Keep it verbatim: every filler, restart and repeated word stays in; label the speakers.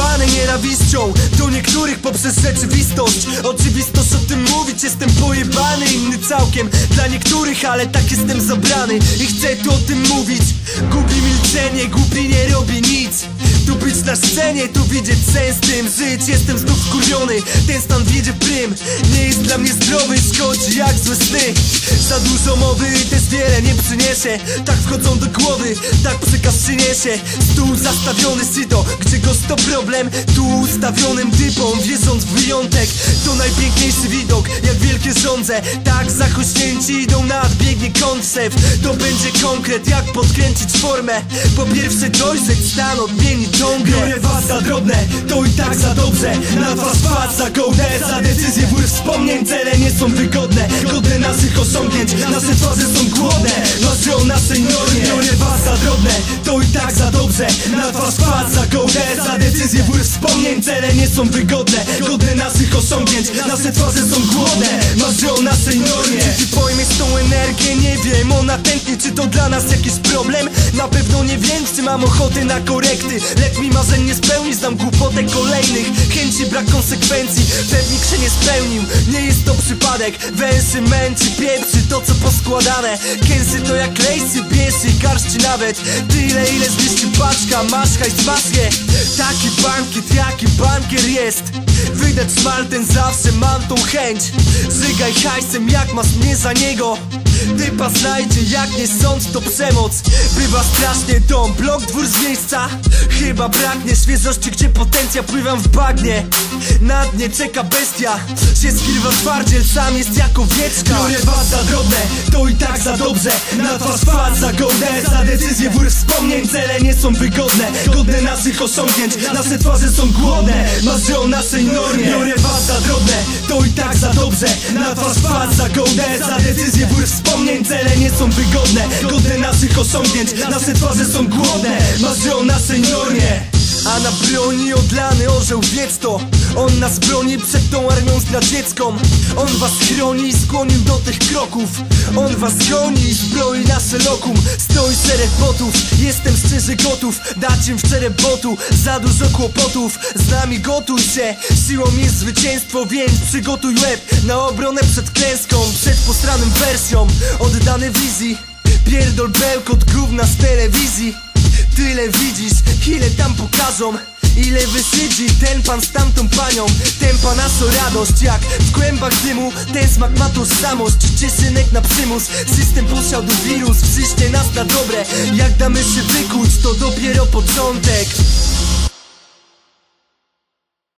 Speaker 1: Pojebane nienawiścią do niektórych poprzez rzeczywistość. Oczywistość o tym mówić, jestem pojebany, inny całkiem dla niektórych, ale tak jestem zabrany i chcę tu o tym mówić. Gubi milczenie, głupi nie robi nic. Tu być na scenie, tu widzieć sens tym żyć. Jestem znów wkurwiony, ten stan wiedzie prym. Nie jest dla mnie zdrowy, szkodzi jak złe sny. Za dużo mowy, też wiele nie przyniesie. Tak wchodzą do głowy, tak przekaz przyniesie. Stół zastawiony syto, gdzie gość to problem. Tu ustawionym typom, wierząc w wyjątek. To najpiękniejszy widok, jak wielkie żądze. Tak zachośnięci idą nad, biegnie koncept. To będzie konkret, jak podkręcić formę. Po pierwsze dojrzeć stan, odmienić ciągle. Biorę was za drobne, to i tak za dobrze. Na was wpadł za gołdę, za decyzję wór wspomnień. Cele nie są wygodne, godne naszych osiągnięć. Nasze twarze są głodne, marzę o naszej normie. Biorę was za drobne, to i tak za dobrze. Na was wpadł za gołdę, za decyzję wór wspomnień. Cele nie są wygodne, godne naszych osiągnięć. Nasze twarze są głodne, marzę o naszej normie. Czy ty pojmiesz tą energię? Nie wiem, ona tętni, czy to dla nas jakiś problem? Na pewno nie wiem, czy mam ochotę na korekty. Lecz mi marzeń nie spełni, znam głupotę kolejnych chęci, brak konsekwencji, pewnik się nie spełnił. Nie jest to przypadek, węszy, męczy, pieprzy to co poskładane. Kęsy to jak lejsy, bierz i garści nawet. Tyle ile zmieści paczka, masz hajs, masz je. Taki bankiet, jaki bankier jest. Wydać szmal ten zawsze mam tą chęć. Żygaj hajsem jak masz mnie za niego. Typa znajdzie, jak nie sąd to przemoc. Bywa strasznie dom, blok, dwór z miejsca. Chyba braknie świeżości, gdzie potencja pływam w bagnie. Na dnie czeka bestia, się skrywa twardziel, sam jest jako wieczka. Biorę was za drobne, to i tak za dobrze. Na twarz wpadł za gołdę, za decyzję wór wspomnień. Cele nie są wygodne, godne naszych osiągnięć. Nasze twarze są głodne, marzę o naszej normie. Biorę was za drobne, to i tak za dobrze. Na twarz wpadł za gołdę, za decyzję wór wspomnień. Cele nie są wygodne, godne naszych osiągnięć. Nasze twarze są głodne, marzę o naszej normie. A na broni odlany orzeł wiedz to. On nas broni przed tą armią zdradziecką. On was chroni i skłonił do tych kroków. On was goni i zbroi nasze lokum. Stoi szereg botów, jestem szczerze gotów dać im w czerebotu. Za dużo kłopotów, z nami gotuj się. Siłą jest zwycięstwo, więc przygotuj łeb na obronę przed klęską, przed postranym wersją. Oddany wizji, pierdol bełkot gówna z telewizji. Tyle widzisz, ile tam pokażą. Ile wysydzi ten pan z tamtą panią. Tempa nasza radość, jak w kłębach dymu. Ten smak ma tożsamość, cieszynek na przymus. System posiadł wirus, wciśnie nas na dobre. Jak damy się wykuć, to dopiero początek.